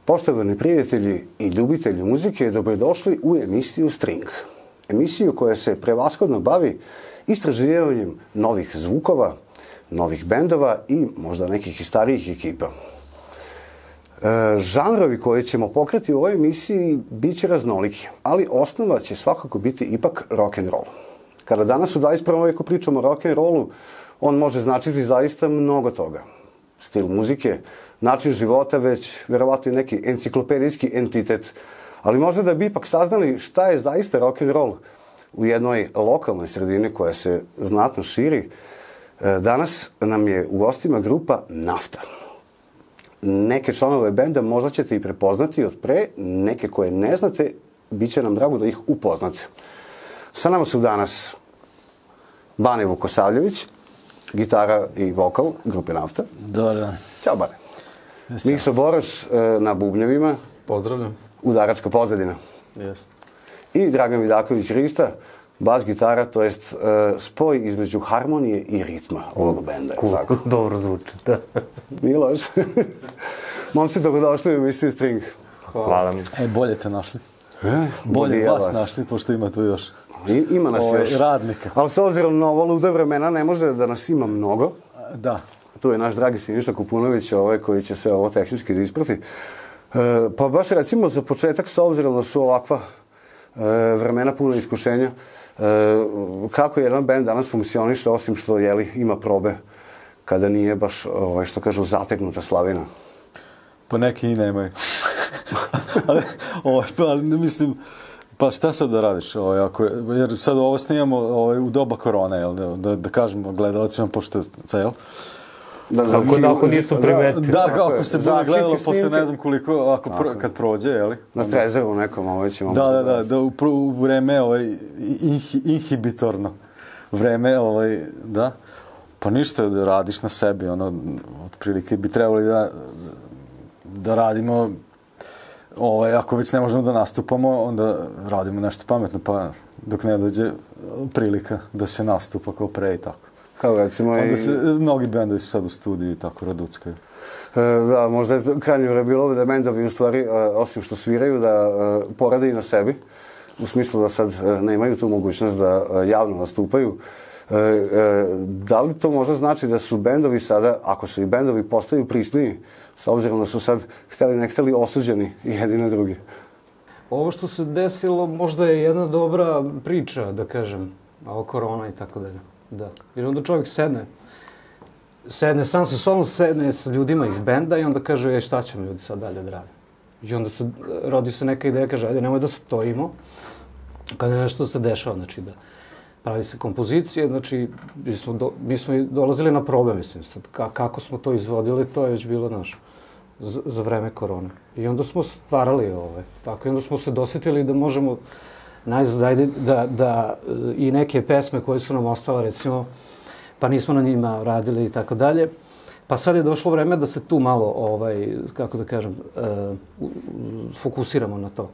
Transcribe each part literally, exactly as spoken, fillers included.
Poštovani prijatelji i ljubitelji muzike, dobrodošli u emisiju String. Emisiju koja se prevashodno bavi istraživanjem novih zvukova, novih bendova i možda nekih i starijih ekipa. E, žanrovi koje ćemo pokreti u ovoj emisiji bit će raznoliki, ali osnova će svakako biti ipak rock'n'roll. Kada danas u dvadeset prvom veku pričamo o rock'n'rollu, on može značiti zaista mnogo toga. Stil muzike, način života, već verovatno i neki enciklopedijski entitet. Ali možda da bi ipak saznali šta je zaista rock'n'roll u jednoj lokalnoj sredini koja se znatno širi, danas nam je u gostima grupa Nafta. Neke članove benda možda ćete i prepoznati od pre, neke koje ne znate, bit će nam drago da ih upoznate. Sa nama su danas Bane Vukosavljević, gitara i vokal grupe Nafta. Dobar dan. Ćao, Bane. Mišo Boroš na bubnjevima. Pozdravljam. Udaračka pozadina. Jeste. I Dragan Vidaković Rista, bas gitara, to jest uh, spoj između harmonije i ritma ovog benda. Kako dobro zvuči, da. Nije loš. Momci, dobrodošli u emisiju String. Hvala mi. E, bolje te našli. E, bolje vas, vas našli, pošto ima tu još. I, ima nas Ove, još. Radnika. Ali s obzirom na ovo luda vremena ne može da nas ima mnogo. Da. Tu je naš dragi Siniša Kupunović, ovaj koji će sve ovo tehnički da isprati. E, pa baš recimo za početak, s obzirom da su ovakva e, vremena puna iskušenja, e, kako jedan band danas funkcioniše, osim što jeli, ima probe, kada nije baš, ovaj, što kažu, zategnuta slavina? Pa neki i nemaju. ali, ovaj, pa, ali, mislim, pa šta sad da radiš? Ovaj, ako, jer sad ovo snimamo ovaj, u doba korone, jel, da, da, da kažemo gledalcima, pošto ceo. Da, ako, ako nisu primetili. Da, da, ako se bude gledalo posle ne znam koliko, ako pro, kad prođe, jeli? Na trezeru nekom, ovaj ćemo... Da, da, da, da, u, u vreme, ovaj, inhi, inhibitorno vreme, ovaj, da. Pa ništa, da radiš na sebi, ono, otprilike bi trebali da, da radimo, ovaj, ako već ne možemo da nastupamo, onda radimo nešto pametno, pa dok ne dođe prilika da se nastupa kao pre i tako. Kao recimo i... Onda se, mnogi bendovi su sad u studiju i tako raduckaju. E, da, možda je krajnje vreme bilo da bendovi u stvari, e, osim što sviraju, da e, porade i na sebi, u smislu da sad e, nemaju tu mogućnost da e, javno nastupaju. E, e, da li to možda znači da su bendovi sada, ako su i bendovi, postaju prisniji, s obzirom da su sad hteli ne hteli osuđeni jedni na drugi? Ovo što se desilo možda je jedna dobra priča, da kažem, o korona i tako dalje. Da. Jer onda čovjek sedne, sedne sam sa sobom, sedne sa ljudima iz benda i onda kaže, e, šta ćemo ljudi sad dalje da radimo? I onda se, rodi se neka ideja, kaže, ajde, nemoj da stojimo, kada je nešto se dešava, znači da pravi se kompozicije, znači mi smo, do, mi smo i dolazili na probe, mislim, sad ka, kako smo to izvodili, to je već bilo naš za, za vreme korone. I onda smo stvarali ove, tako, i onda smo se dosjetili da možemo najzad, ajde, da, da i neke pesme koje su nam ostale, recimo, pa nismo na njima radili i tako dalje. Pa sad je došlo vreme da se tu malo, ovaj, kako da kažem, uh, fokusiramo na to.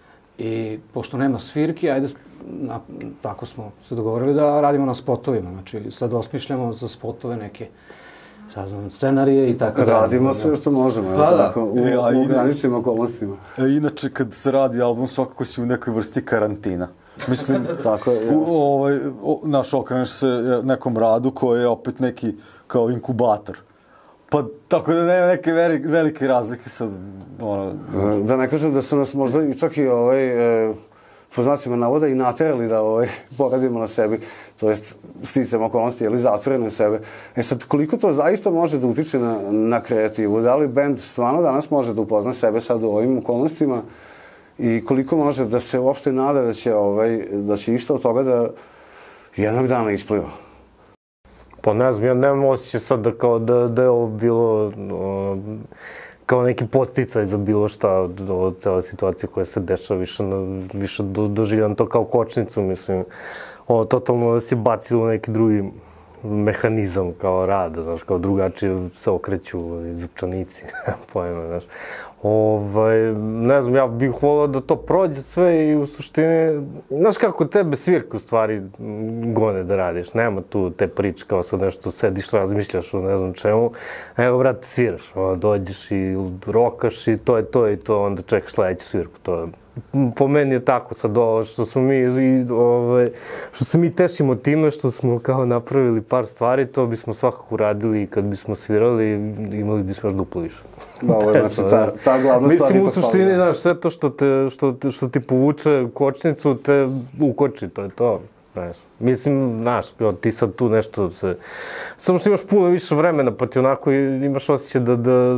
I pošto nema svirki, ajde, na, tako smo se dogovorili da radimo na spotovima. Znači, sad osmišljamo za spotove neke, šta znam, scenarije i tako dalje. Radimo sve što možemo, pa, tako, u, e, u ograničenim okolnostima. E, inače, kad se radi album, svakako si u nekoj vrsti karantina. Mislim, tako je, u, ovaj, o, naš, okreneš se nekom radu koji je opet neki kao inkubator. Pa tako da nema neke velike, velike razlike sad. Ono, da ne kažem da su nas možda i čak i ovaj, e, po znacima navoda i naterali da ovaj, poradimo na sebi, to jest sticam okolnosti, ili zatvoreno u sebe. E sad, koliko to zaista može da utiče na, na kreativu? Da li band stvarno danas može da upozna sebe sad u ovim okolnostima i koliko može da se uopšte nada da će, ovaj, da će išta od toga da jednog dana ispliva? Pa ne znam, ja nemam osjećaj sad da, kao da, da je ovo bilo o, kao neki podsticaj za bilo šta od, od cele situacije koja se dešava, više, na, više do, doživljam to kao kočnicu, mislim, ono, totalno da se bacilo u neki drugi mehanizam kao rada, znaš, kao drugačije se okreću zupčanici, pojma, znaš. Ovaj, ne znam, ja bih volao da to prođe sve i u suštini, znaš kako tebe svirke u stvari gone da radiš, nema tu te priče kao sad nešto sediš, razmišljaš o ne znam čemu, evo brate sviraš, ono, dođeš i rokaš i to je to i to, onda čekaš sledeću svirku, to je. Po meni je tako sad ovo što smo mi, ovaj, što se mi tešimo time što smo kao napravili par stvari, to bismo svakako uradili i kad bismo svirali, imali bismo još duplo više. Da, ovo je znači ta, ta glavna stvar. Mislim, u suštini, znaš, sve to što, te, što, te, što ti povuče kočnicu, te ukoči, to je to. Znaš. Mislim, znaš, ti sad tu nešto se... Samo što imaš puno više vremena, pa ti onako imaš osjećaj da, da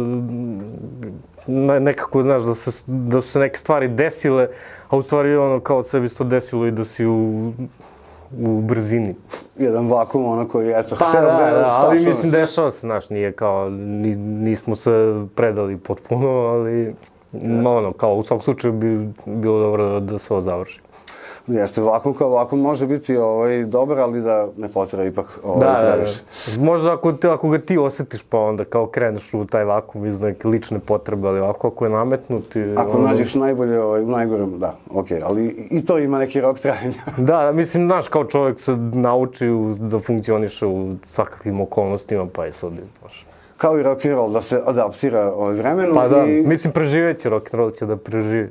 nekako, znaš, da, se, da su se neke stvari desile, a u stvari ono kao sve bi se to desilo i da si u, u brzini. Jedan vakum, ono koji, eto, pa, hteo da, da, da, ali mislim, dešava se, znaš, nije kao, nis, nismo se predali potpuno, ali ono, kao u svakom slučaju bi bilo dobro da, da se ovo završi. Jeste, vakum kao vakum može biti ovaj, dobar, ali da ne potera ipak ovaj, da, previše. Da, da. Možda ako, te, ako ga ti osjetiš pa onda kao kreneš u taj vakum iz neke lične potrebe, ali ovako ako je nametnuti... Ako onda... nađeš najbolje ovaj, u najgorem, da, okej, okay, ali i to ima neki rok trajanja. Da, mislim, znaš, kao čovjek se nauči da funkcioniše u svakakvim okolnostima, pa je sad, znaš... Kao i rock'n'roll, da se adaptira ovaj vremenu. Pa da, i... mislim, preživeće rock'n'roll će da preživi.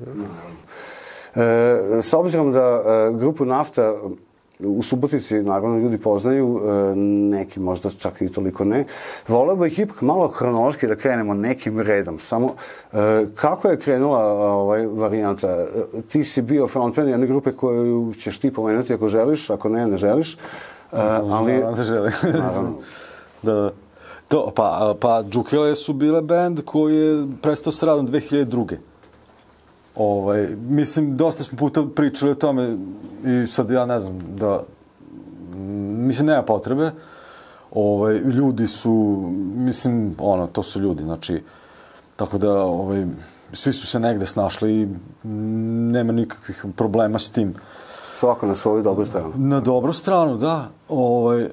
E, s obzirom da e, grupu Nafta u Subotici, naravno, ljudi poznaju, e, neki možda čak i toliko ne, voleo bih ipak malo hronološki da krenemo nekim redom. Samo, e, kako je krenula ovaj, varijanta? E, ti si bio frontman jedne grupe koju ćeš ti pomenuti ako želiš, ako ne, ne želiš. E, ali... Naravno da želim. Naravno. Da. To, pa, pa Džukele su bile band koji je prestao s radom dve hiljade druge. Ovaj, mislim, dosta smo puta pričali o tome i sad ja ne znam da, mislim, nema potrebe. Ovaj, ljudi su, mislim, ono, to su ljudi, znači, tako da, ovaj, svi su se negde snašli i nema nikakvih problema s tim. Svako na svoju dobru stranu. Na dobru stranu, da. Ovaj,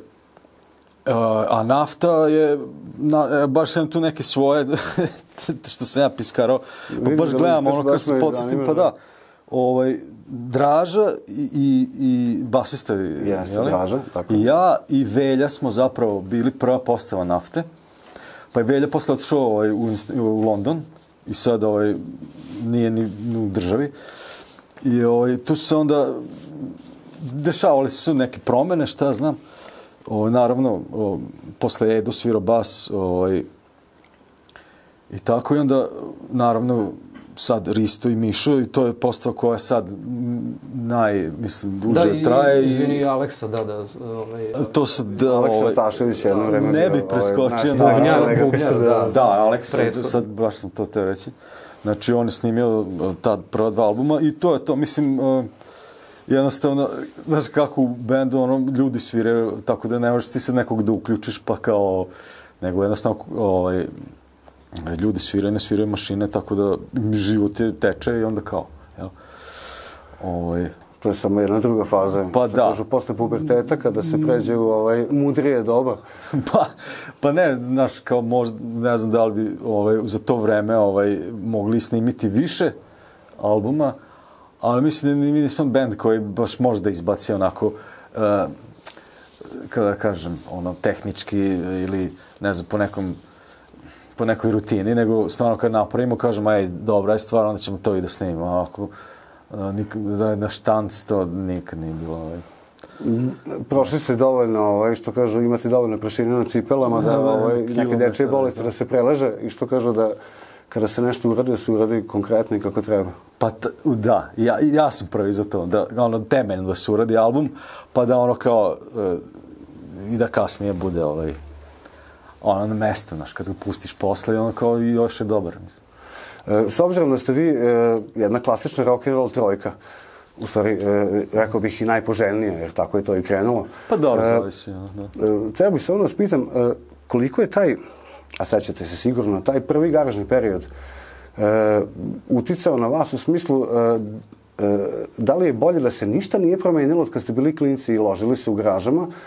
a Nafta je, na, baš sam tu neke svoje, što sam ja piskarao, pa baš gledam ono kako se podsjetim, pa da, ovaj, Draža i, i, i basista, jeste, Draža, tako. I ja i Velja smo zapravo bili prva postava Nafte, pa je Velja posle otišao ovaj, u, u London i sad ovaj, nije ni, ni u državi. I ovaj, tu su se onda, dešavali su se neke promene, šta znam. O, naravno, o, posle Edo svirao bas, ovaj, i tako, i onda, naravno, sad Risto i Mišo, i to je postava koja sad naj, mislim, duže da, traje. Da, izvini, Aleksa, da, da. Ovaj, to se, da, Aleksa ovaj, Tašević jedno vreme. Ne bih preskočio. Ovaj, Bubnjar, Bubnjar, da. Da, Aleksa, sad baš sam to te reći. Znači, on je snimio tad prva dva albuma i to je to, mislim, uh, jednostavno, znaš kako u bendu, ono, ljudi sviraju, tako da ne možeš ti se nekog da uključiš, pa kao, nego jednostavno, ovaj, ljudi sviraju, ne sviraju mašine, tako da život je teče i onda kao, jel? Ovaj... To je samo jedna druga faza. Pa da. Kažu, posle puberteta, kada se pređe u ovaj, mudrije doba. Pa, pa ne, znaš, kao možda, ne znam da li bi ovaj, za to vreme ovaj, mogli snimiti više albuma, ali mislim da mi nismo band koji baš može da izbaci onako, uh, kada kažem, ono, tehnički ili, ne znam, po nekom, po nekoj rutini, nego stvarno kad napravimo, kažemo, aj, dobra je stvar, onda ćemo to i da snimimo, a ako da na štanc, to nikad nije bilo. Ovaj. Prošli ste dovoljno, ovaj, što kažu, imate dovoljno prašine na cipelama, da ovaj, neke dečije bolesti da se preleže i što kažu da kada se nešto uradi, da se uradi konkretno i kako treba. Pa t, da, ja, ja sam prvi za to, da ono temeljno da se uradi album, pa da ono kao uh, i da kasnije bude ovaj, ono na mesto, znaš, kad ga pustiš posle, ono kao i još je dobar, mislim. S obzirom da ste vi e, jedna klasična rock'n'roll trojka, u stvari, e, rekao bih i najpoželjnija, jer tako je to i krenulo. Pa dobro, e, zavisi. Da. E, treba bih se ono spitam, e, koliko je taj, a sećate se sigurno, taj prvi garažni period e, uticao na vas u smislu e, e, da li je bolje da se ništa nije promenilo od kad ste bili klinci i ložili se u garažama,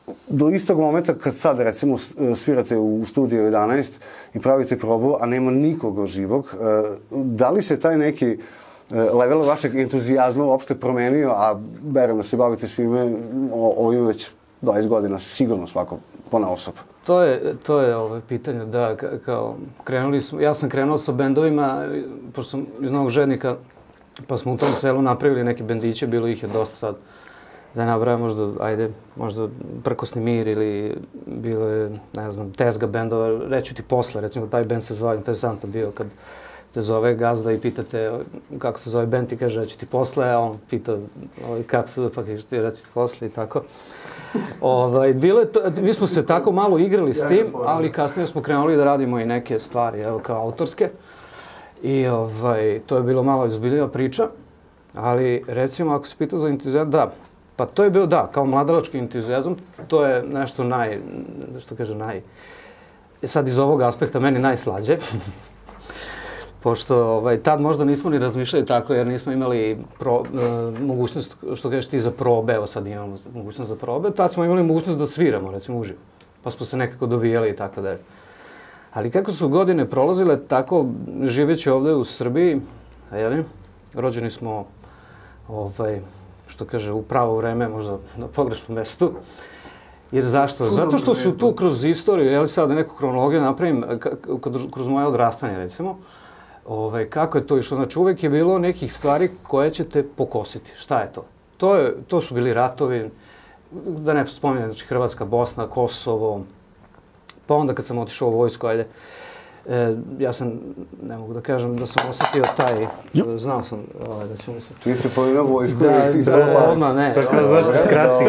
do istog momenta kad sad recimo svirate u studiju jedanaest i pravite probu, a nema nikoga živog, da li se taj neki level vašeg entuzijazma uopšte promenio, a verujem da se bavite svime ovim već dvadeset godina, sigurno svako ponaosob? To je, to je ovo pitanje, da, kao, krenuli smo, ja sam krenuo sa bendovima, pošto sam iz Novog Žednika, pa smo u tom selu napravili neke bendiće, bilo ih je dosta sad, da je nabrajam možda, ajde, možda Prkosni mir ili bilo je, ne znam, Tezga bendova, reću ti posle, recimo taj bend se zvao, interesantan bio kad te zove gazda i pitate kako se zove bend, ti kaže reću ti posle, a on pita kako se zove, pa kaže ti reći ti posle i tako. Ovaj, bilo je to, mi smo se tako malo igrali s tim, ali kasnije smo krenuli da radimo i neke stvari, evo, kao autorske. I ovaj, to je bilo malo izbiljena priča, ali recimo ako se pita za entuzijazam, da, pa to je bio, da, kao mladalački entuzijazam, to je nešto naj, što kaže, naj, sad iz ovog aspekta meni najslađe. Pošto ovaj, tad možda nismo ni razmišljali tako, jer nismo imali pro, uh, mogućnost, što kažeš ti, za probe, evo sad imamo mogućnost za probe, tad smo imali mogućnost da sviramo, recimo, uživo. Pa smo se nekako dovijali i tako dalje. Ali kako su godine prolazile, tako živeći ovde u Srbiji, jeli, rođeni smo, ovaj, što kaže, u pravo vreme, možda na pogrešnom mestu. Jer zašto? Zato što su tu kroz istoriju, jeli sad da neku kronologiju napravim, kroz moje odrastanje, recimo, Ovaj, kako je to išlo? Znači, uvek je bilo nekih stvari koje ćete pokositi. Šta je to? To, je, to su bili ratovi, da ne spominjem, znači Hrvatska, Bosna, Kosovo, pa onda kad sam otišao u vojsku, ajde, e, ja sam, ne mogu da kažem da sam osjetio taj, Jup. znao sam ovaj, da ću mi se... Ti se pojavio na vojsku da, i si izbog palac. Odmah, ne. Tako znači, skrati.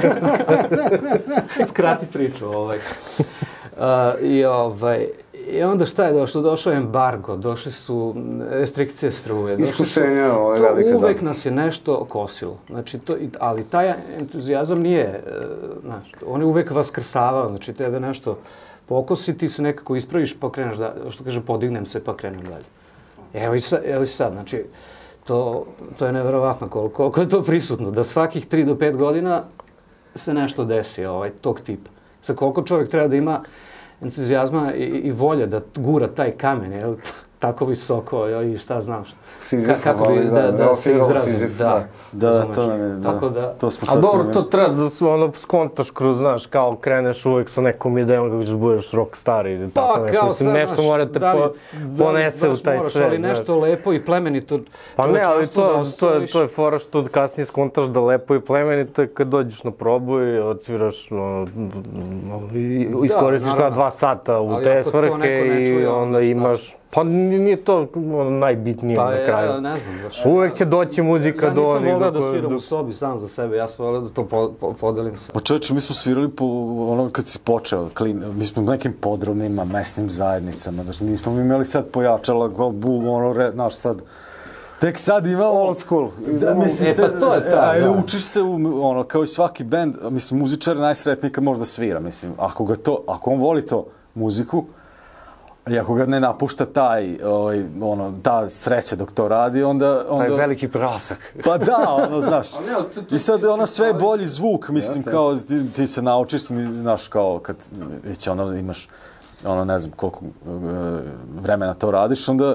Skrati priču, ovaj. Uh, I ovaj... I onda šta je došlo? Došao je embargo, došli su restrikcije struje. Iskušenja, ovo je velika, da. Uvek nas je nešto kosilo. Znači, to, ali taj entuzijazam nije, znaš, on je uvek vaskrsavao. Znači, tebe nešto pokosi, ti se nekako ispraviš pa kreneš da, što kaže, podignem se pa krenem dalje. Evo i sad, evo i sad, znači, to, to je neverovatno koliko, koliko je to prisutno, da svakih tri do pet godina se nešto desi, ovaj, tog tipa. Sa koliko čovjek treba da ima entuzijazma i, i volje da gura taj kamen, jel? Tako visoko, jel? I šta znam šta. Sizif, kako bi, da, da, da se izrazim, da. Da, da, to nam je, da. Tako da... To smo A dobro, to treba da su, ono, skontaš kroz, znaš, kao kreneš uvek sa nekom idejom kako ćeš budeš rockstar ili pa, tako nešto. Mislim, sad, nešto znaš, morate da li, po, ponese da, u taj moraš, svet. Ali nešto lepo i plemenito. Pa ne, ali to, da to, je, to je fora što kasnije skontaš da lepo i plemenito je kad dođeš na probu i odsviraš, no, i iskoristiš ta dva sata u ali te svrhe i onda imaš... Pa nije to najbitnije pa, na kraju. Pa ja ne znam baš. Uvek će doći muzika ja do onih... Ja nisam volio da sviram u sobi sam za sebe, ja sam volio da to po, po, podelim se. Pa čovječe, mi smo svirali po ono kad si počeo, klin, mi smo u nekim podrumima, mesnim zajednicama, znači nismo imali sad pojačala, bu, ono, re, naš sad... Tek sad ima old school. Da, mislim, e, pa to je ta, a, da. Učiš se, u, ono, kao i svaki bend, mislim, muzičar je najsretniji kad može da svira, mislim, ako ga to, ako on voli to muziku, i ako ga ne napušta taj, ovaj, ono, ta sreća dok to radi, onda... onda... Taj veliki prasak. Pa da, ono, znaš. I sad ono sve bolji zvuk, mislim, kao ti, ti se naučiš, znaš, kao kad već ono imaš, ono, ne znam koliko vremena to radiš, onda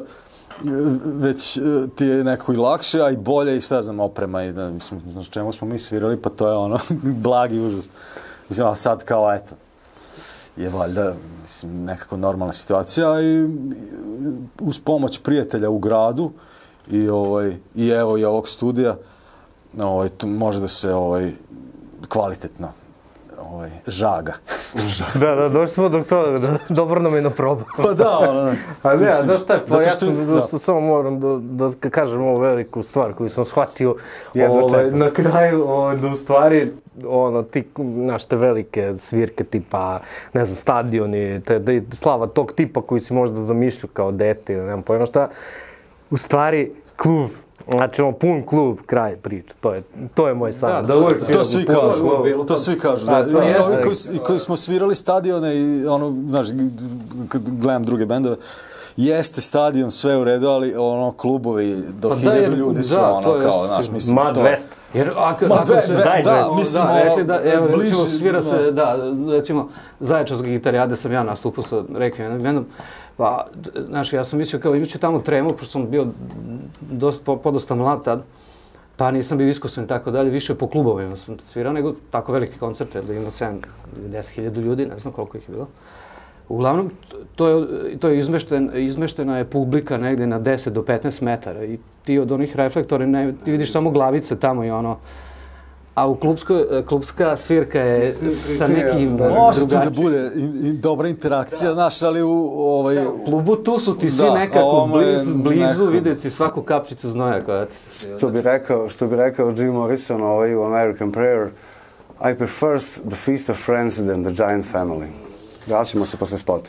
već ti je nekako i lakše, a i bolje i šta znam, oprema i da, mislim, znaš čemu smo mi svirali, pa to je ono, blagi užas. Mislim, a sad kao, eto, je valjda, mislim, nekako normalna situacija i uz pomoć prijatelja u gradu i, ovaj, i evo i ovog studija, ovaj, tu može da se ovaj, kvalitetno ovaj, žaga. Da, da, došli smo do toga, da, dobro nam je na probu. Pa da, ono, a ne, a znaš šta je, pa ja što, sam, da. samo moram da, da kažem ovu veliku stvar koju sam shvatio ovaj, na kraju, ovaj, da u stvari, ono, ti, znaš, te velike svirke tipa, ne znam, stadioni, te, te, slava tog tipa koji si možda zamišljao kao dete ili nemam pojma šta, u stvari, klub, znači, ono, pun klub, kraj priče, to je, to je moj san. Da, da uvijek to svi kažu, to svi kažu. Da, to i je, ovi koji, koji smo svirali stadione i ono, znaš, kad gledam druge bendove, jeste stadion, sve u redu, ali ono, klubovi do Pa da, hiljadu jer- ljudi su da, ono, to je kao, isto znaš, sigurno. mislim, Ma to... dvesta. Jer ako, Ma, ako dve- se, dve- daj, da, da, mislim, da, ono, rekli da, evo, bliže, recimo, svira da. se, da, recimo, Zaječarske gitarijade sam ja nastupao sa Requiem bendom, pa, znaš, ja sam mislio kao imat ću tamo tremu, pošto sam bio dosta, po, podosta mlad tad, pa nisam bio iskusan i tako dalje, više po klubovima sam svirao, nego tako veliki koncert, da ima sedam ili deset hiljada ljudi, ne znam koliko ih je bilo. Uglavnom, to je, to je izmešten, izmeštena je publika negdje na deset do petnaest metara i ti od onih reflektora, ne, ti vidiš samo glavice tamo i ono, a u klubskoj, klubska svirka je sa nekim Može tu da drugačijim. bude i, i dobra interakcija, znaš, ali u ovaj... U klubu tu su ti svi Da, nekako ovo je bliz, blizu, nekako- vidjeti svaku kapljicu znoja koja ti se svi Što bi rekao, što bi rekao Jim Morrison ovaj, u American Prayer, I prefer the feast of friends than the giant family. Vraćamo se posle spota.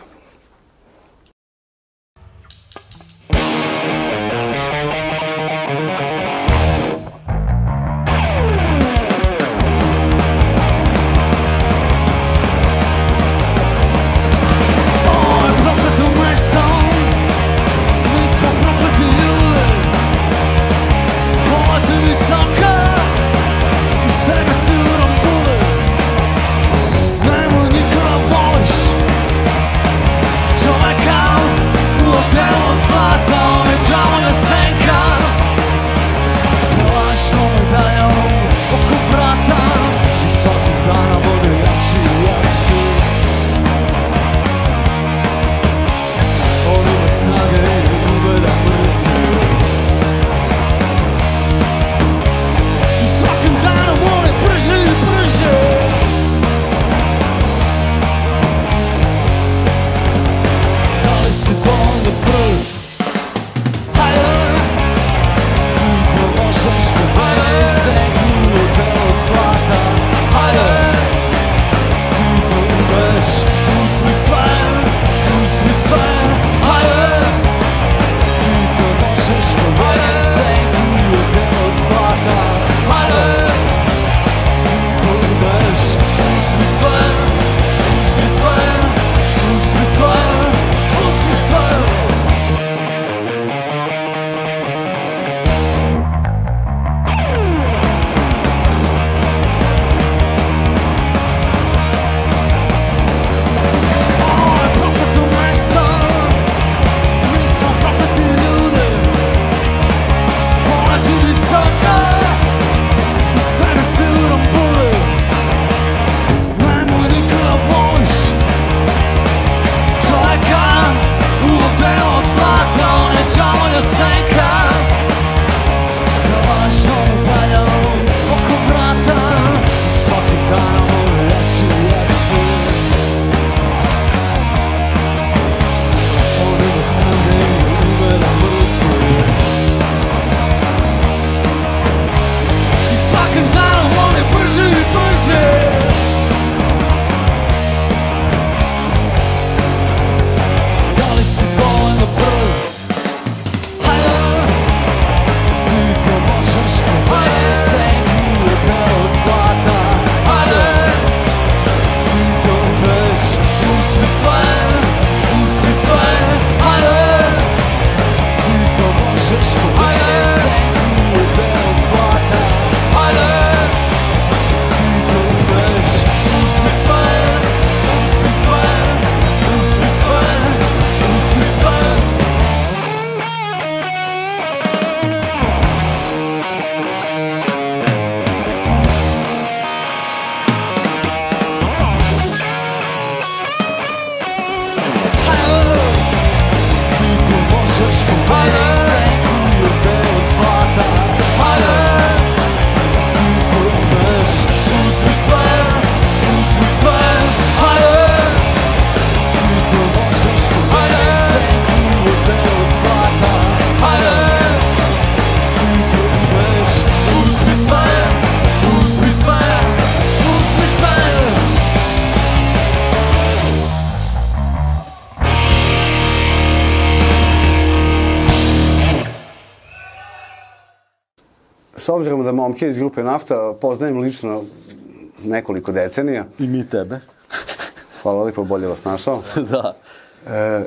S obzirom da momke iz grupe Nafta poznajem lično nekoliko decenija. I mi tebe. Hvala lepo, bolje vas našao. Da. E,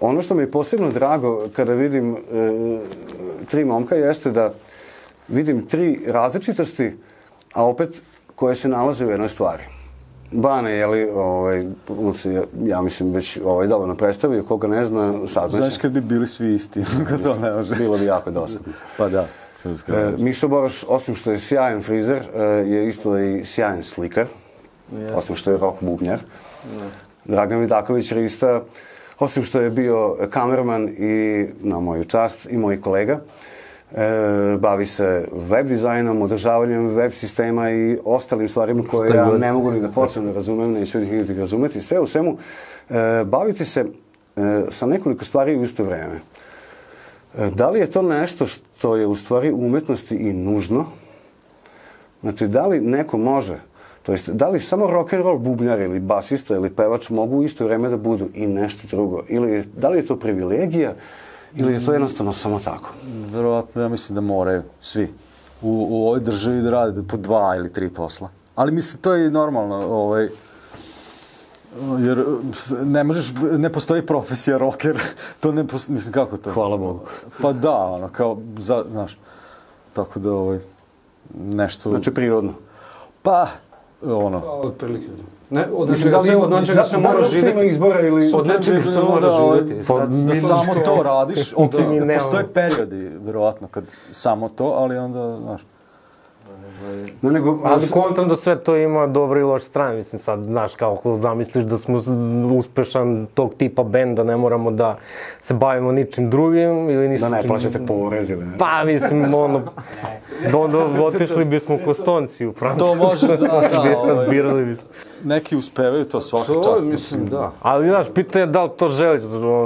ono što mi je posebno drago kada vidim e, tri momka jeste da vidim tri različitosti, a opet koje se nalaze u jednoj stvari. Bane, jeli, ovaj, on se, ja mislim, već ovaj, dovoljno predstavio, koga ne zna, saznaće. Znaš kad bi bili svi isti, kad to ne može. Bilo bi jako dosadno. Pa da. E, Mišo Boroš, osim što je sjajan frizer, e, je isto i sjajan slikar, yes. Osim što je rock bubnjar. Ne. Dragan Vidaković Rista, osim što je bio kamerman i, na moju čast, i moj kolega, e, bavi se web dizajnom, održavanjem web sistema i ostalim stvarima koje ja ne mogu ni da počnem da razumem, neću ih niti razumeti. Sve u svemu, e, baviti se e, sa nekoliko stvari u isto vreme. E, da li je to nešto što je u stvari u umetnosti i nužno? Znači, da li neko može, to jest, da li samo rock'n'roll bubnjar ili basista ili pevač mogu u isto vreme da budu i nešto drugo? Ili je, da li je to privilegija ili je to jednostavno samo tako? Verovatno, ja mislim da moraju svi u, u ovoj državi da rade po dva ili tri posla. Ali mislim, to je i normalno, ovaj, jer ne možeš, ne postoji profesija rocker, to ne postoji, mislim, kako to? Hvala Bogu. Pa da, ono, kao, za, znaš, tako da, ovaj, nešto... Znači, prirodno. Pa, ono... Pa, od prilike. Ne, od nečega se, od nečega se mora živjeti. Da izbora ili... Od nečega se mora živjeti. Da, da samo to radiš, ok, postoje periodi, verovatno, kad samo to, ali onda, znaš... Ne, nego, ali kontam da sve to ima dobre i loše strane, mislim sad, znaš, kao zamisliš da smo uspešan tog tipa benda, ne moramo da se bavimo ničim drugim ili ničim... Da ne plaćate porez ili ne? Pa, mislim, ono, da onda otišli bismo u Kostonci, u Francusku. To može, da, da, ovaj, birali bismo. Neki uspevaju to svaka čast. To, mislim, da. Ali, znaš, pitanje je da li to želiš,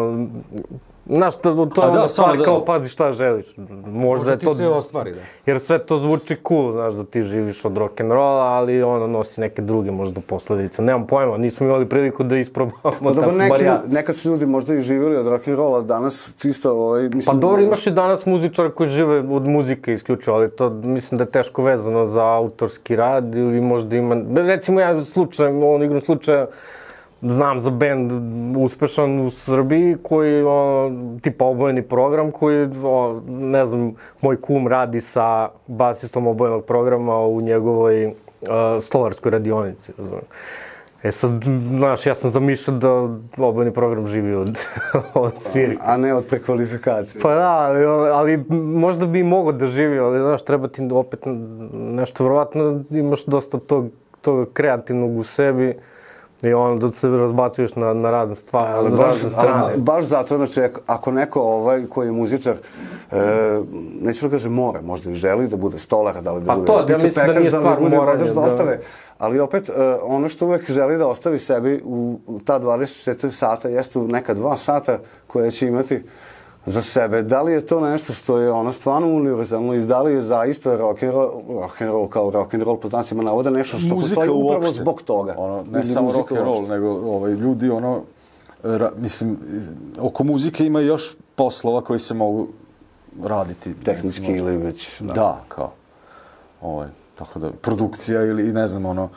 znaš, to, to je onda stvar kao, pazi šta želiš. Možda je to... ti se ostvari, da. Jer sve to zvuči cool, znaš, da ti živiš od rock'n'rolla, ali ono nosi neke druge možda posledice. Nemam pojma, nismo imali priliku da isprobavamo tako bar ja. Nekad su ljudi možda i živjeli od rock'n'rolla, danas čisto ovaj... Mislim, pa dobro, imaš i danas muzičara koji žive od muzike isključivo, ali to mislim da je teško vezano za autorski rad ili možda ima... Recimo ja slučaj, ono igram slučaja, znam za bend uspešan u Srbiji koji, ono, tipa obojeni program koji, o, ne znam, moj kum radi sa basistom obojenog programa u njegovoj uh, stolarskoj radionici, razumiješ. E sad, znaš, ja sam zamišljao da obojeni program živi od, od svirke. A ne od prekvalifikacije. Pa da, ali, ali možda bi i mogo da živi, ali znaš, treba ti opet nešto, verovatno imaš dosta tog, tog kreativnog u sebi. I onda da se razbacuješ na, na razne stvari, ali na razne strane. Ali baš zato, znači, ako neko ovaj, koji je muzičar, e, neću da kaže mora, možda i želi da bude stolar, da li da pa bude to, ja mislim da nije stvar moranja. Da ostave, ali opet, e, ono što uvek želi da ostavi sebi u, u ta dvadeset četiri sata, jeste neka dva sata koje će imati za sebe. Da li je to nešto što je ono stvarno univerzalno i da li je zaista rock'n'roll, rock'n'roll kao rock'n'roll po znacima navoda nešto što muzika postoji upravo uopšte. Zbog toga. Ono, ne samo rock'n'roll, nego ovaj, ljudi, ono, ra, mislim, oko muzike ima još poslova koji se mogu raditi. Tehnički recimo, ili već... Da, da kao, ovaj, tako da, produkcija ili, ne znam, ono,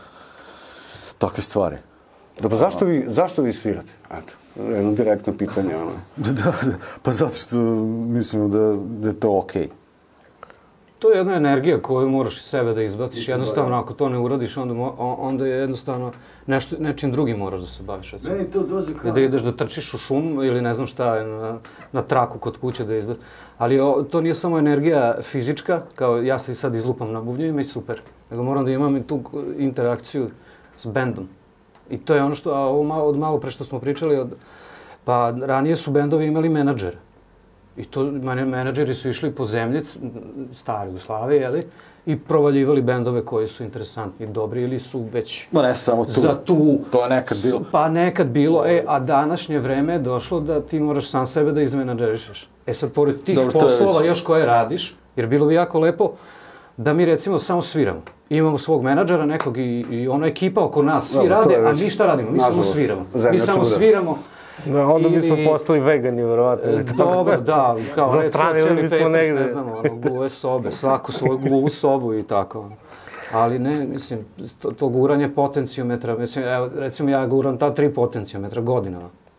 takve stvari. Dobro, zašto vi, zašto vi svirate? Eto, jedno direktno pitanje, ono. Da, da, pa zato što mislimo da, da je to okej. Okay. To je jedna energija koju moraš iz sebe da izbaciš. Jednostavno, ako to ne uradiš, onda, onda je jednostavno nešto, nečim drugim moraš da se baviš. Meni to dođe kao... Da ideš da trčiš u šum ili ne znam šta, na, na traku kod kuće da izbaciš. Ali o, to nije samo energija fizička, kao ja se sad izlupam na bubnju i mi je super. Nego moram da imam i tu interakciju s bendom. I to je ono što, a ovo malo, od malo pre što smo pričali, od, pa ranije su bendovi imali menadžere. I to, menadžeri su išli po zemlji, stari Jugoslavije, jeli, i provaljivali bendove koji su interesantni, dobri ili su već... Ma ne samo tu, za tu, to je nekad bilo. Pa nekad bilo, e, a današnje vreme je došlo da ti moraš sam sebe da izmenadžerišeš. E sad, pored tih dobro, poslova još koje radiš, jer bilo bi jako lepo da mi recimo samo sviramo. Imamo svog menadžera nekog i, i ona ekipa oko nas, svi dobro, rade, a mi šta radimo? Mi samo sviramo. Mi samo sviramo. Da, onda ili... bismo postali vegani, verovatno. E, dobro, da, kao zastranili bismo negde. Ne znamo, ono, gluve sobe, svaku svoju gluvu sobu i tako. Ono. Ali ne, mislim, to, to guranje potencijometra, mislim, evo, recimo ja guram ta tri potencijometra godinama.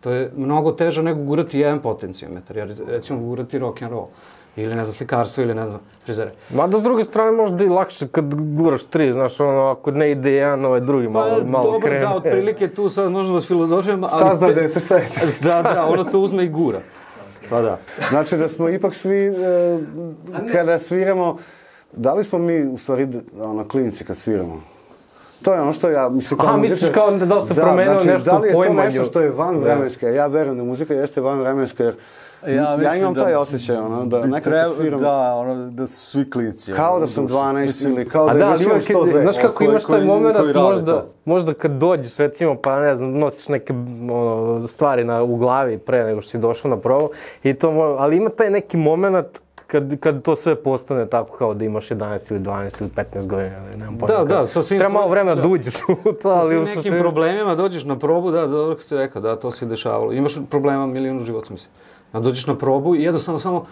To je mnogo teže nego gurati jedan potencijometar, jer recimo gurati rock and roll. Ili, ne znam, slikarstvo, ili, ne znam, frizere. Mada, s druge strane, možda i lakše kad guraš tri, znaš, ono, ako ne ide jedan, ovaj drugi malo, malo krene. Dobro, da, otprilike tu sad možemo s filozofijama, ali... Šta zna dete, šta je? Da, da, ono to uzme i gura. Pa da. Znači da smo ipak svi, e, kada sviramo, da li smo mi, u stvari, ono, klinici kad sviramo? To je ono što ja, mislim, kao Aha, muzičar... misliš kao da li se promenilo znači, nešto u pojmanju? Da li je to nešto što je van vremenska? Ja verujem da muzika jeste van vremenska, jer ja, ja imam taj osjećaj, ono, da nekad kad sviram... Da, ono, da su svi klinci. Kao da sam dvanaest ili kao da je vršio sto dve. Znaš kako imaš taj moment, možda, možda kad dođeš, recimo, pa ne znam, nosiš neke ono, stvari na, u glavi pre nego što si došao na probu, i to, ali ima taj neki moment kad, kad to sve postane tako kao da imaš jedanaest ili dvanaest ili petnaest godina, nemam pojma. Da, da, sa svim... Treba malo vremena da uđeš u to, ali... Sa svim nekim problemima dođeš na probu, da, dobro kad si rekao, da, to se dešavalo. Imaš problema milion u životu, mislim. A dođeš na probu i jednostavno samo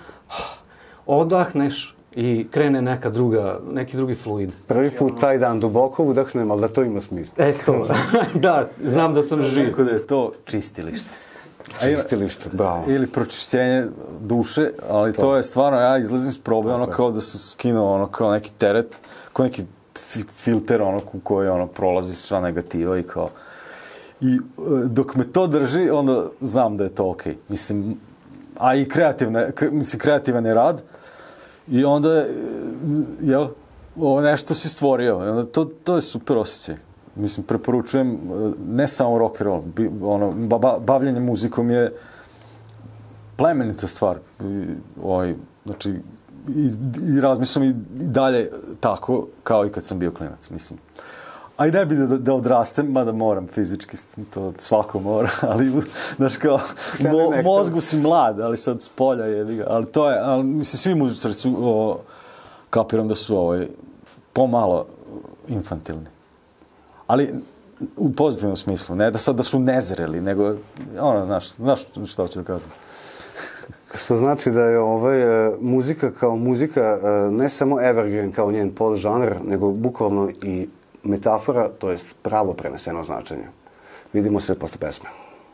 odahneš i krene neka druga, neki drugi fluid. Prvi put taj dan duboko udahnem, ali da to ima smisla. Eto, da, znam da sam živ. Tako da je to čistilište. Čistilište, bravo. Ili pročišćenje duše, ali to, to je stvarno, ja izlazim s probe, ono kao da sam skinuo ono kao neki teret, kao neki filter, ono u koji ono prolazi sva negativa i kao... I dok me to drži, onda znam da je to okej. Mislim, a i kreativne, kre, mislim, kreativan je rad. I onda, jel, ovo nešto si stvorio. I onda to, to je super osjećaj. Mislim, preporučujem, ne samo rock and roll, ono, ba, bavljanje muzikom je plemenita stvar. I, ovaj, znači, i, i razmišljam i dalje tako, kao i kad sam bio klinac, mislim. A i ne bi da, da odrastem, mada moram fizički, to svako mora, ali, znaš kao, mo, mozgu si mlad, ali sad s polja je, ali to je, ali, mislim, svi muzičari su, o, kapiram da su ovaj, pomalo infantilni. Ali u pozitivnom smislu, ne da sad da su nezreli, nego, ono, znaš, znaš šta hoću da kažem. Što znači da je ovaj, e, muzika kao muzika e, ne samo evergreen kao njen podžanr, nego bukvalno i metafora, to jest pravo preneseno značenje. Vidimo se posle pesme.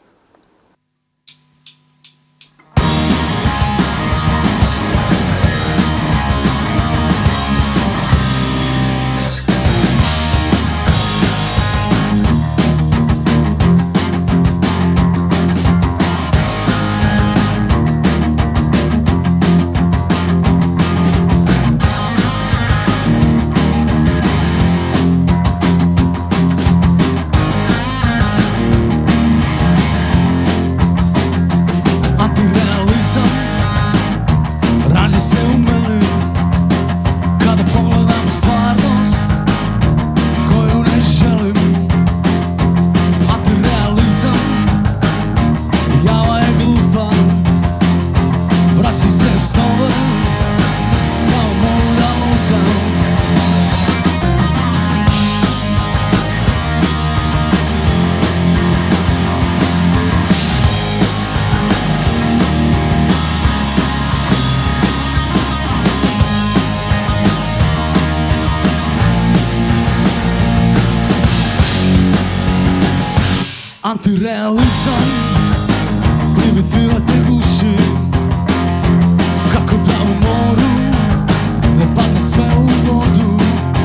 Antirealizam primitiva te guši, kako da u moru ne padne sve u vodu.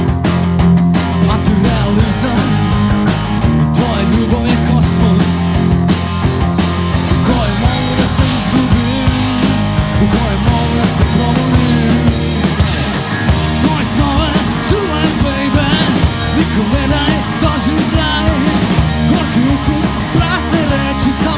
Antirealizam, tvoja ljubav je kosmos u kojem mogu da se izgubim, u kojem mogu da se probudim. Svoje snove čuvaj, baby, nikom ne daj doživljaj. Gorki ukus, prazne reči,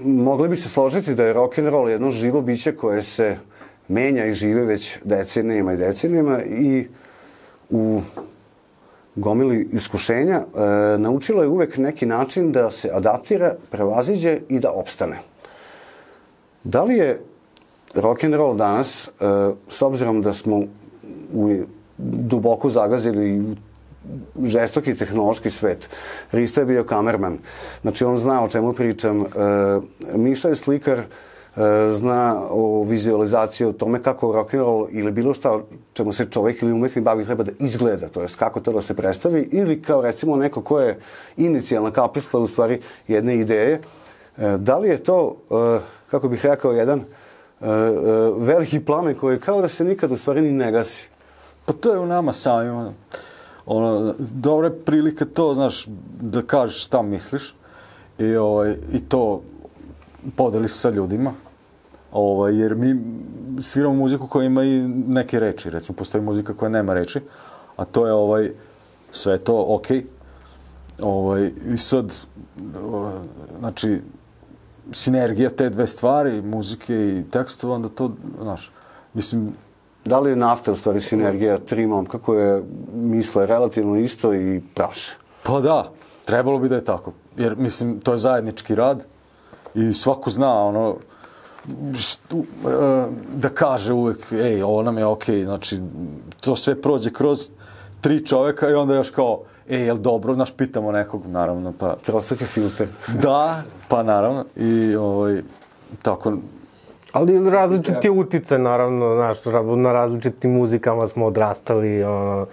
mogli bi se složiti da je rock'n'roll jedno živo biće koje se menja i žive već decenijama i decenijama i u gomili iskušenja e, naučilo je uvek neki način da se adaptira, prevaziđe i da opstane. Da li je rock'n'roll danas, e, s obzirom da smo u duboko zagazili u žestoki tehnološki svet. Risto je bio kamerman. Znači, on zna o čemu pričam. E, Miša je slikar, e, zna o vizualizaciji, o tome kako rock'n'roll ili bilo šta čemu se čovjek ili umetnik bavi treba da izgleda, to je kako to da se predstavi, ili kao recimo neko ko je inicijalna kapisla u stvari jedne ideje. E, da li je to, e, kako bih rekao, jedan e, e, veliki plamen koji kao da se nikad u stvari ni ne gasi? Pa to je u nama samima. Ono, dobra je prilika to, znaš, da kažeš šta misliš i, ovaj, i to podeli sa ljudima. Ovaj, jer mi sviramo muziku koja ima i neke reči. Recimo, postoji muzika koja nema reči, a to je ovaj, sve to okej. Ovaj, i sad, znači, sinergija te dve stvari, muzike i tekstova, onda to, znaš, mislim, da li je nafta u stvari sinergija tri momka koje misle relativno isto i praše? Pa da, trebalo bi da je tako. Jer, mislim, to je zajednički rad i svako zna, ono, štu, da kaže uvek, ej, ovo nam je okej, znači, to sve prođe kroz tri čoveka i onda još kao, ej, jel dobro, znaš, pitamo nekog, naravno, pa... Trostak je filter. Da, pa naravno, i, ovaj, tako... Ali različiti utice, naravno, znaš, na različitim muzikama smo odrastali, ono,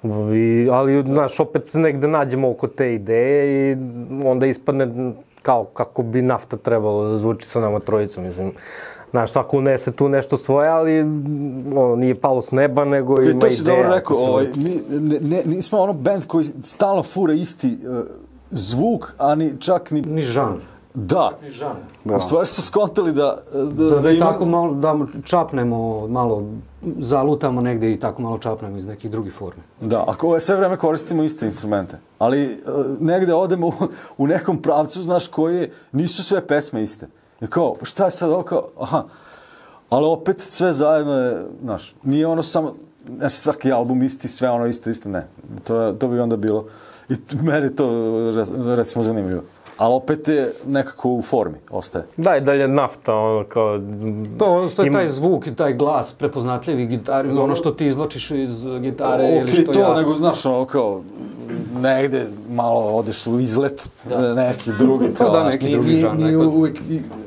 i, ali, znaš, opet se negde nađemo oko te ideje i onda ispadne kao kako bi nafta trebalo da zvuči sa nama trojicom, mislim. Znaš, svako unese tu nešto svoje, ali ono, nije palo s neba, nego ima ideja. I to si dobro rekao, ovaj, mi ne, ne, nismo ono band koji stalno fura isti uh, zvuk, a ni čak ni... Ni žan. Da. Ni žan. U stvari ste skontali da... Da, da, da ima... tako malo, da čapnemo, malo zalutamo negde i tako malo čapnemo iz nekih drugih forme. Da, ako sve vreme koristimo iste instrumente, ali uh, negde odemo u, u nekom pravcu, znaš, koji nisu sve pesme iste. I kao, šta je sad ovo kao, aha, ali opet sve zajedno je, znaš, nije ono samo, ne svaki album isti, sve ono isto, isto, ne. To, to bi onda bilo, i meni to, recimo, zanimljivo. Ali opet je nekako u formi, ostaje. Da, i dalje nafta, ono, kao... Pa ono stoji taj zvuk i taj glas prepoznatljivi gitari, ono što ti izvlačiš iz gitare o, ili što to, ja... nego, znaš, ono, kao, negde malo odeš u izlet, da. neki drugi, kao, da, neki drugi nije, žan, nije neko... uvijek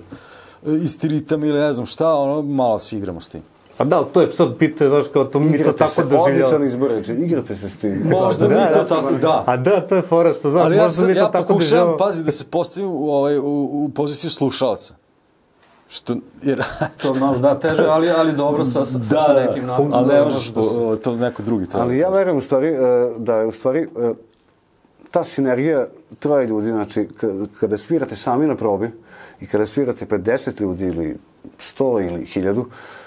isti ritam ili ne znam šta, ono, malo se igramo s tim. Pa da, to je sad pitanje, znaš, kao to mi to tako doživljamo. Igrate se, odličan izbor reči, igrate se s tim. Možda mi to tako, da. A da, to je fora što znaš, ali ja možda mi to ja tako pokušavam, doživljamo. pazi, da se postavim u, ovaj, u, u poziciju slušalca. Što, jer... To malo da teže, ali, ali dobro sa, sa, da, sa nekim napadom. Ali ne možeš, po, to neko drugi. To ali ja verujem u stvari da je u stvari ta sinergija troje ljudi, znači kada svirate sami na probi i kada svirate pred deset ljudi ili sto ili hiljadu,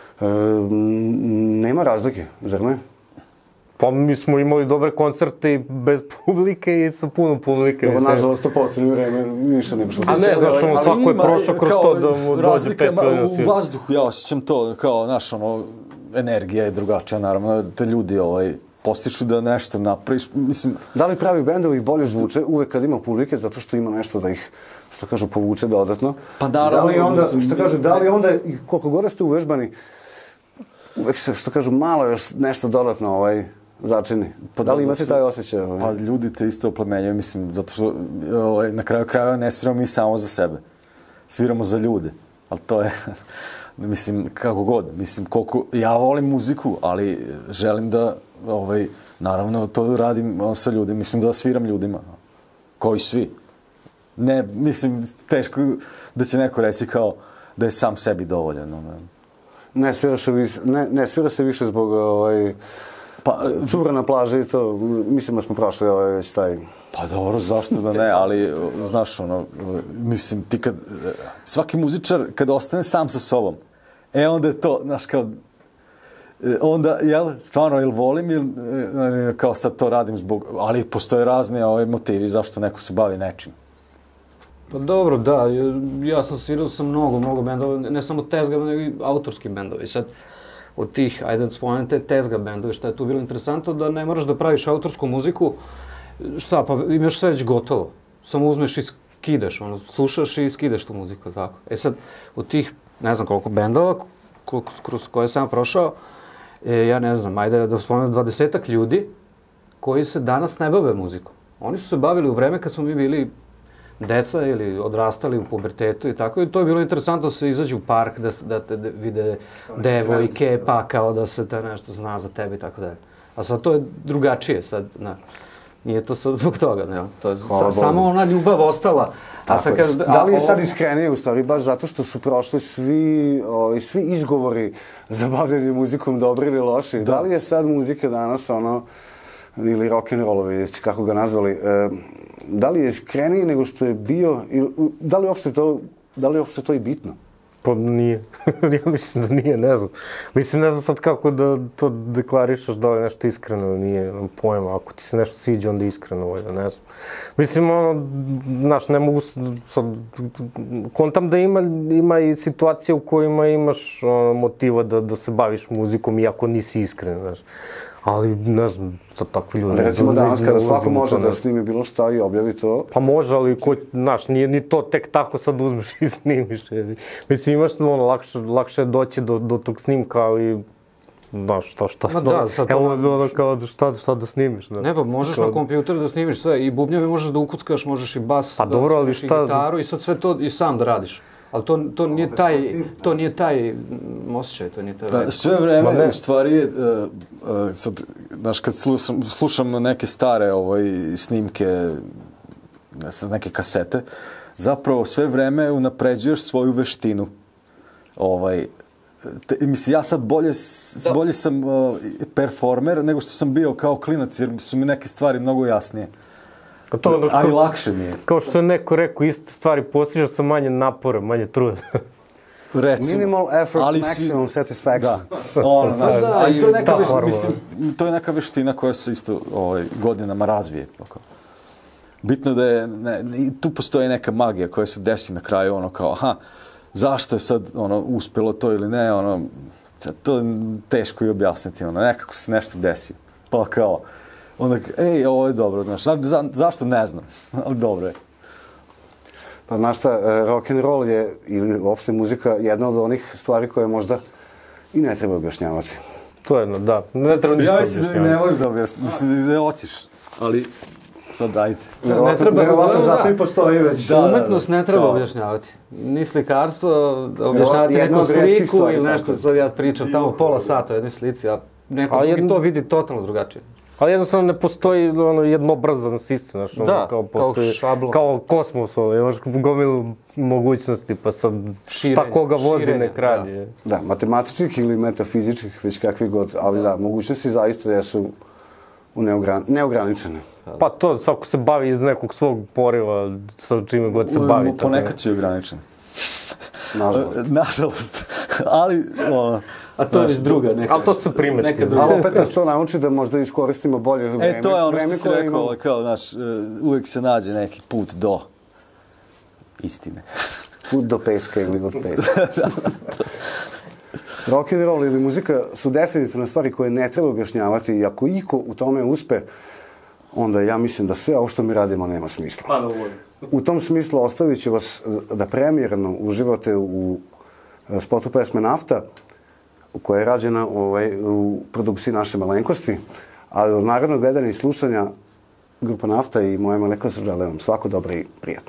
nema razlike, zar ne? Pa mi smo imali dobre koncerte i bez publike i sa puno publike. Evo, nažalost, to posljednje vreme više nego što... A ne, znaš, ono, svako je prošao kroz to da mu dođe pet ljudi. U vazduhu ja osjećam to, kao, znaš, ono, energija je drugačija, naravno, te ljudi, ovaj, postiču da nešto napraviš, mislim... Da li pravi bendovi bolje zvuče uvek kad ima publike, zato što ima nešto da ih, što kažu, povuče dodatno? Pa naravno... Da li onda, što kažu, da li onda, koliko god ste uvežbani, uvek se, što kažu, malo još nešto dodatno, ovaj, začini. Pa da li imate taj osjećaj? Ovaj? Pa ljudi te isto oplemenjaju, mislim, zato što ovaj, na kraju krajeva ne sviramo mi samo za sebe. Sviramo za ljude. Ali to je, mislim, kako god. Mislim, koliko, ja volim muziku, ali želim da, ovaj, naravno, to radim sa ljudima. Mislim da sviram ljudima. Koji svi. Ne, mislim, teško da će neko reći kao da je sam sebi dovoljan. Ne, ne, svira, se, ne, ne svira se više zbog ovaj, pa, cura na plaži i to, mislim da smo prošli ovaj, već taj... Pa dobro, zašto da ne, ali, znaš, ono, mislim, ti kad, svaki muzičar kad ostane sam sa sobom, e, onda je to, znaš, kao, onda, jel, stvarno, jel volim, ili, kao sad to radim zbog, ali postoje razne ovaj, motivi zašto neko se bavi nečim. Pa dobro, da, ja sam svirao sa mnogo, mnogo bendova, ne samo tezga, nego i autorski bendovi. Sad, od tih, ajde da spomenem te tezga bendovi, šta je tu bilo interesantno, da ne moraš da praviš autorsku muziku, šta, pa imaš sve već gotovo. Samo uzmeš i skidaš, ono, slušaš i skidaš tu muziku, tako. E sad, od tih, ne znam koliko bendova, koliko, kroz koje sam prošao, e, ja ne znam, ajde da spomenem dvadesetak ljudi koji se danas ne bave muzikom. Oni su se bavili u vreme kad smo mi bili deca ili odrastali u pubertetu i tako. I to je bilo interesantno da se izađe u park, da, da te vide devojke, pa kao da se te nešto zna za tebe i tako dalje. A sad to je drugačije, sad, na, nije to sad zbog toga, ne? To je sa, samo ona ljubav ostala. A sad, kad, a, da li je sad iskrenije u stvari, baš zato što su prošli svi, o, svi izgovori za bavljanje muzikom dobri ili loši? Da. da li je sad muzika danas ono, ili rock'n'rollovi, kako ga nazvali, e, da li je iskreniji nego što je bio, ili, da li uopšte to, da li uopšte to i bitno? Pa nije. Ja mislim da nije, ne znam. Mislim, ne znam sad kako da to deklarišaš, da li je nešto iskreno, nije, nemam pojma. Ako ti se nešto sviđa, onda je iskreno, ovaj, ne znam. Mislim, ono, znaš, ne mogu sad, kontam da ima, ima i situacije u kojima imaš ono, motiva da, da se baviš muzikom, iako nisi iskren, znaš. Ali, ne znam, sad takvi ljudi... Ali recimo danas, kada svako može da snimi bilo šta i objavi to... Pa može, ali, ko, znaš, nije ni to tek tako sad uzmeš i snimiš. Mislim, imaš, ono, lakše, lakše doći do, do tog snimka, ali... Znaš, šta, šta, Ma da, sad evo, ono, kao, šta, šta da snimiš, da. Ne, pa možeš kao... na kompjuteru da snimiš sve, i bubnjeve možeš da ukuckaš, možeš i bas, pa da dobro, ali šta... šta... i gitaru, i sad sve to i sam da radiš. Ali to, to nije taj, to nije taj osjećaj, to nije taj... Da, sve vreme, u stvari, uh, uh, sad, znaš, kad slušam, slušam neke stare ovaj, snimke, neke kasete, zapravo sve vreme unapređuješ svoju veštinu. Ovaj, te, mislim, ja sad bolje, da. bolje sam uh, performer nego što sam bio kao klinac, jer su mi neke stvari mnogo jasnije. A to, ono, ali lakše mi je. Kao što je neko rekao, iste stvari postižeš sa manje napora, manje truda. Recimo. Minimal effort, ali maximum si... satisfaction. Da. Ono, znaš, da, ali to je neka, veš, mislim, to je neka veština koja se isto ovaj, godinama razvije. Bitno da je, ne, tu postoji neka magija koja se desi na kraju, ono kao, aha, zašto je sad ono, uspjelo to ili ne, ono, to je teško i objasniti, ono, nekako se nešto desi. Pa kao, onda, ej, ovo je dobro, znaš, za, zašto ne znam, ali dobro je. Pa znaš šta, rock'n'roll je, ili uopšte muzika, jedna od onih stvari koje možda i ne treba objašnjavati. To je jedno, da, ne treba ništa objašnjavati. Ja mislim da ne možeš da objašnjavati, mislim da ne hoćeš, ali sad ajde. Ne treba, verovatno zato i postoji već. Da, umetnost ne treba objašnjavati. Ni slikarstvo, objašnjavati neku sliku ili nešto, sad ja pričam tamo pola sata o jednoj slici, a neko drugi to vidi totalno drugačije. Ali jednostavno ne postoji ono jednobrazan sistem, znaš, ono, da, kao postoji, kao šablon. Kao kosmos, ono, imaš gomilu mogućnosti, pa sad širenje, šta koga vozi širenje, nek radi. Da. da, matematičkih ili metafizičkih, već kakvi god, ali da, mogućnosti zaista jesu neogran, neograničene. Pa to, svako se bavi iz nekog svog poriva, sa čime god se bavi. Ponekad si ograničen. Nažalost. Nažalost. Ali, ono... A to je već druga neka. Ali to su primeti. Ali opet nas to nauči da možda iskoristimo bolje vreme. E, to je ono što si rekao, kao, znaš, uvijek se nađe neki put do istine. Put do peska ili od peska. Rock'n'roll ili muzika su definitivno stvari koje ne treba objašnjavati i ako iko u tome uspe, onda ja mislim da sve ovo što mi radimo nema smisla. Pa dobro. U tom smislu ostavit ću vas da premijerno uživate u spotu pesme Nafta, koja je rađena ovaj, u produkciji naše malenkosti, ali od narednog gledanja i slušanja grupa Nafta i moje malenkosti želim vam svako dobro i prijatno.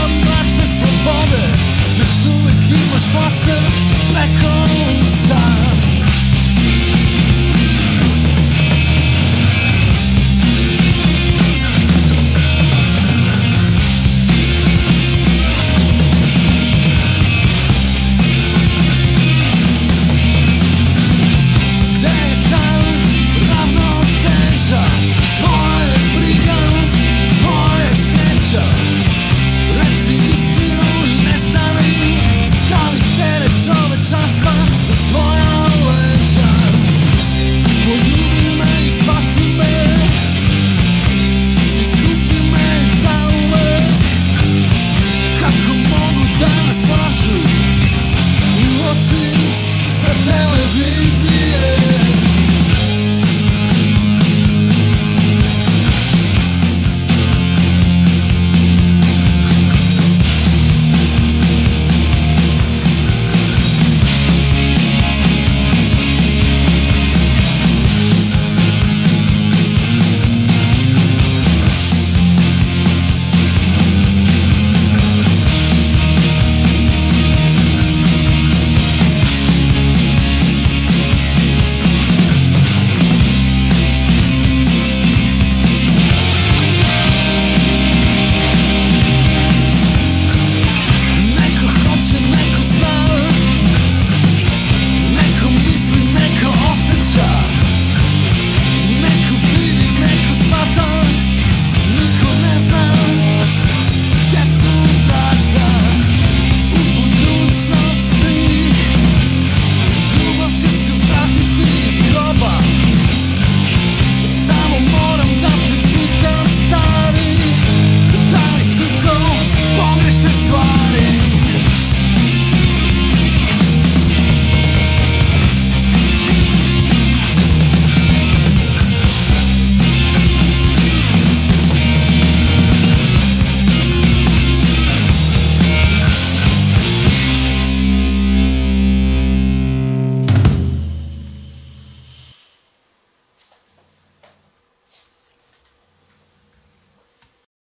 mračne slobode, još uvek imaš flaster preko usta.